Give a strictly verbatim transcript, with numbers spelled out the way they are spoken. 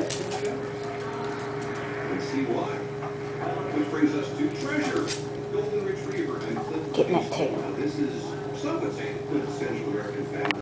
And see why. Which brings us to Treasure, Golden Retriever, and Cliff. Getting that tail. Now, this is, some would say, the quintessential American family.